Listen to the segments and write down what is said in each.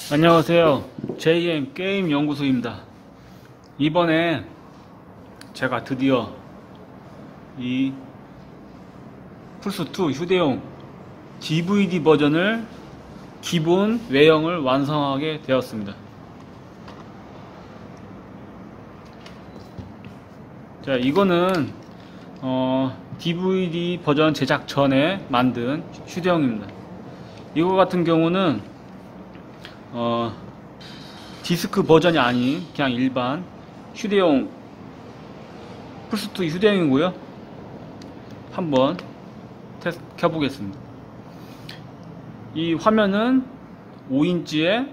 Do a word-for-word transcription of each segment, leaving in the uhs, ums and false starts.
안녕하세요. 제이엠 게임 연구소입니다. 이번에 제가 드디어 이 플스투 휴대용 디브이디 버전을 기본 외형을 완성하게 되었습니다. 자, 이거는 어, 디브이디 버전 제작 전에 만든 휴대용입니다. 이거 같은 경우는 어, 디스크 버전이 아닌 그냥 일반 휴대용 플스투 휴대용이고요. 한번 테스트 켜보겠습니다. 이 화면은 오 인치의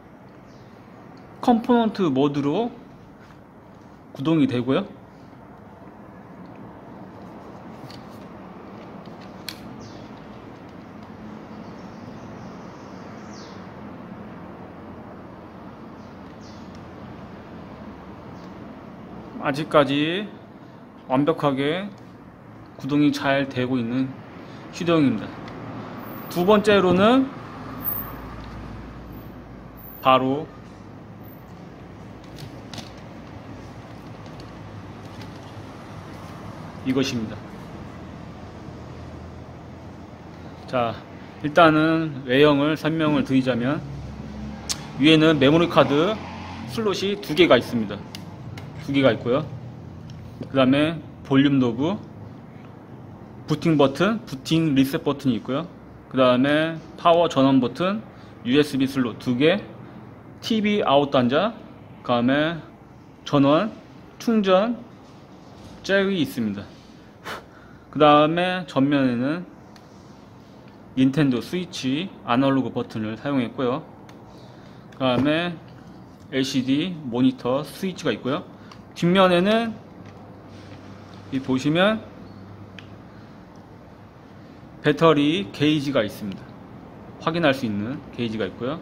컴포넌트 모드로 구동이 되고요. 아직까지 완벽하게 구동이 잘 되고 있는 휴대용입니다. 두 번째로는 바로 이것입니다. 자, 일단은 외형을 설명을 드리자면, 위에는 메모리 카드 슬롯이 두 개가 있습니다. 두 개가 있고요. 그 다음에 볼륨 노브, 부팅 버튼, 부팅 리셋 버튼이 있고요. 그 다음에 파워 전원 버튼, 유에스비 슬롯 두 개, 티비 아웃 단자, 그 다음에 전원, 충전 잭이 있습니다. 그 다음에 전면에는 닌텐도 스위치 아날로그 버튼을 사용했고요. 그 다음에 엘시디 모니터 스위치가 있고요. 뒷면에는 이 보시면 배터리 게이지가 있습니다. 확인할 수 있는 게이지가 있고요.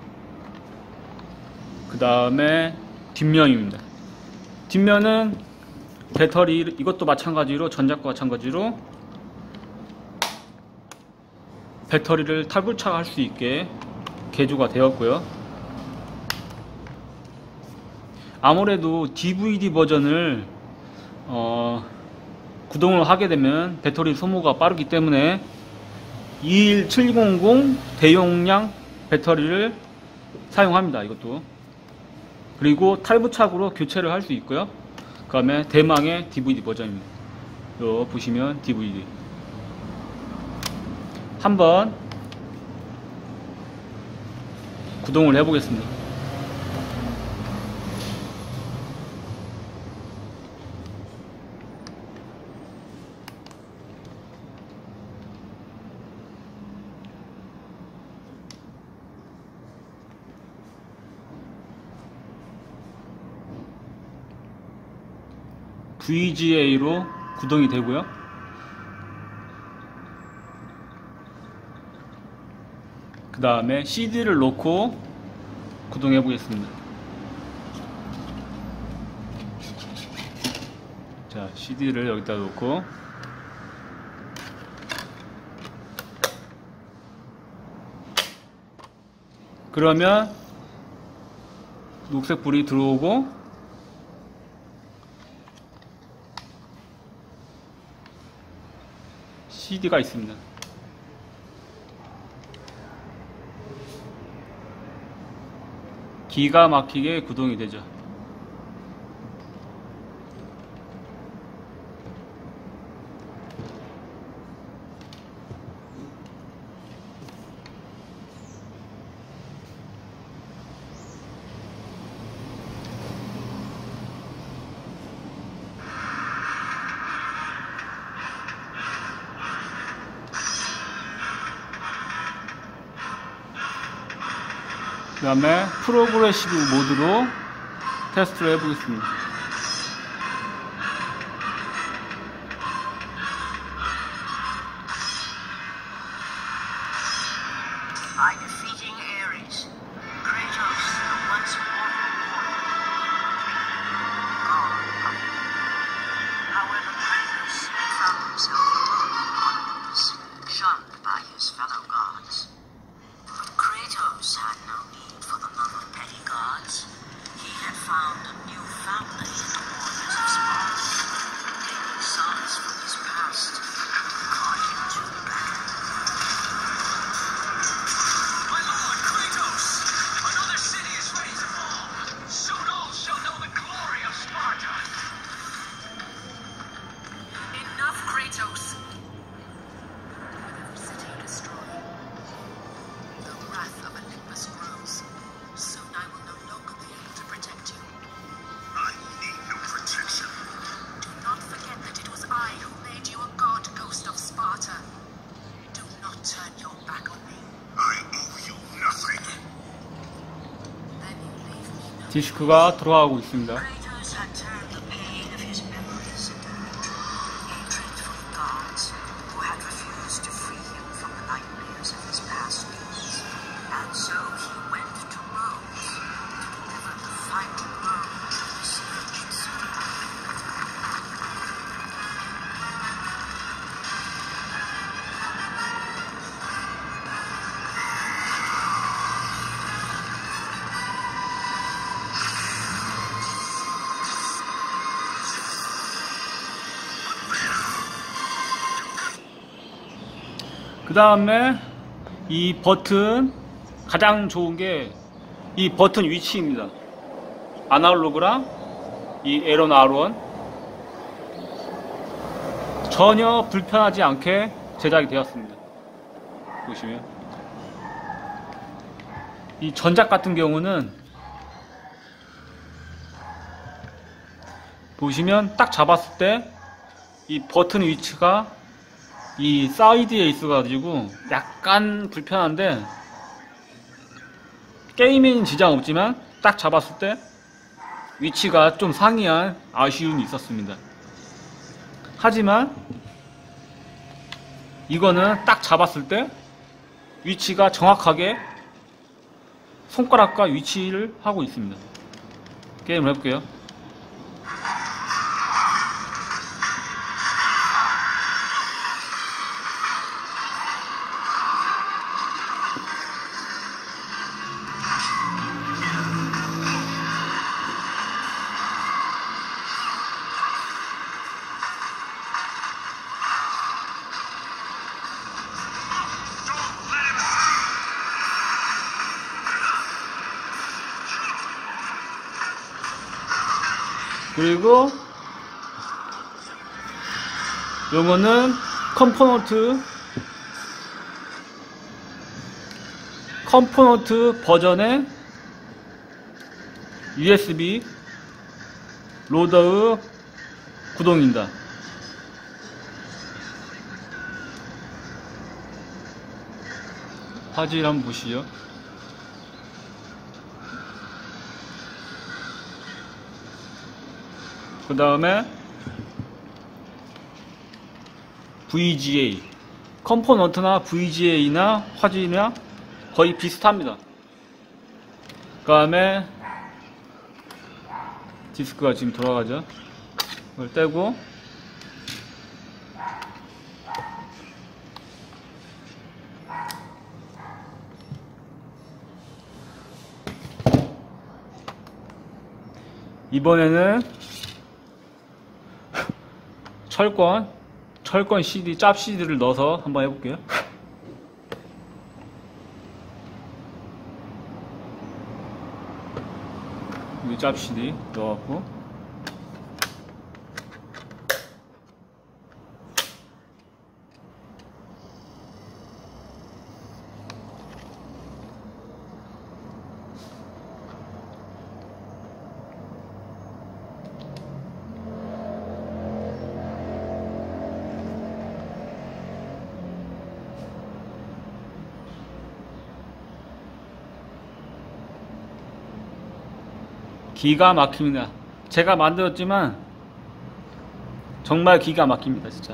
그 다음에 뒷면입니다. 뒷면은 배터리, 이것도 마찬가지로 전작과 마찬가지로 배터리를 탈부착할 수 있게 개조가 되었고요. 아무래도 디브이디 버전을 어, 구동을 하게 되면 배터리 소모가 빠르기 때문에 이일칠공공 대용량 배터리를 사용합니다. 이것도. 그리고 탈부착으로 교체를 할 수 있고요. 그 다음에 대망의 디브이디 버전입니다. 요 보시면 디브이디 한번 구동을 해 보겠습니다. 브이지에이로 구동이 되고요. 그 다음에 씨디를 놓고 구동해 보겠습니다. 자, 씨디를 여기다 놓고 그러면 녹색 불이 들어오고 씨디가 있습니다. 기가 막히게 구동이 되죠. 그 다음에 프로그레시브 모드로 테스트를 해보겠습니다. By defeating Ares, Kratos once more gone. However, Kratos found himself alone on Olympus, shunned by his fellow gods. Kratos had no need for the love of 디스크가 돌아가고 있습니다. Kratos had turned the pain of his memories into hatred for the gods who had refused to free him from the nightmares of his past deeds. And so he went to Rome to deliver the final blow to the sins. 그 다음에 이 버튼 가장 좋은 게 이 버튼 위치입니다. 아날로그랑 이 에런 알원 전혀 불편하지 않게 제작이 되었습니다. 보시면 이 전작 같은 경우는 보시면 딱 잡았을 때 이 버튼 위치가 이 사이드에 있어가지고 약간 불편한데 게임에는 지장 없지만 딱 잡았을 때 위치가 좀 상이한 아쉬움이 있었습니다. 하지만 이거는 딱 잡았을 때 위치가 정확하게 손가락과 위치를 하고 있습니다. 게임을 해볼게요. 그리고 요거는 컴포넌트 컴포넌트 버전의 유에스비 로더의 구동입니다. 화질 한번 보시죠. 그 다음에 브이지에이 컴포넌트나 브이지에이나 화질이나 거의 비슷합니다. 그 다음에 디스크가 지금 돌아가죠. 이걸 떼고 이번에는 철권, 철권 씨디, 짭 씨디를 넣어서 한번 해볼게요. 이 짭 씨디 넣어갖고 기가 막힙니다. 제가 만들었지만 정말 기가 막힙니다, 진짜.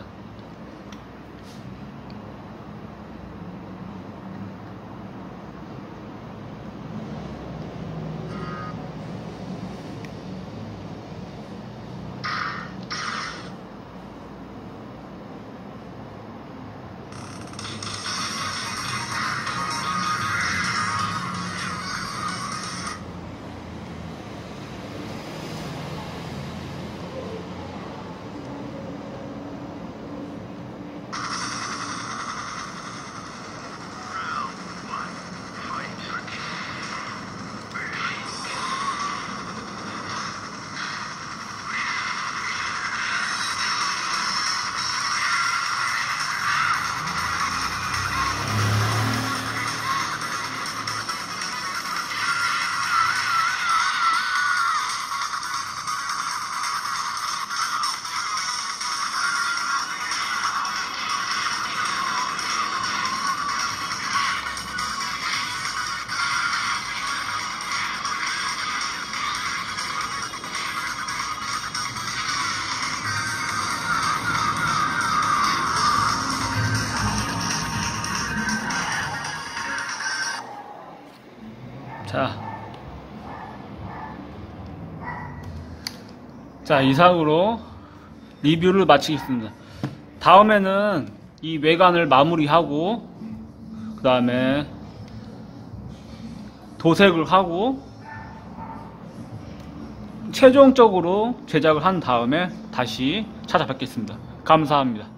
자, 자 이상으로 리뷰를 마치겠습니다. 다음에는 이 외관을 마무리하고 그 다음에 도색을 하고 최종적으로 제작을 한 다음에 다시 찾아뵙겠습니다. 감사합니다.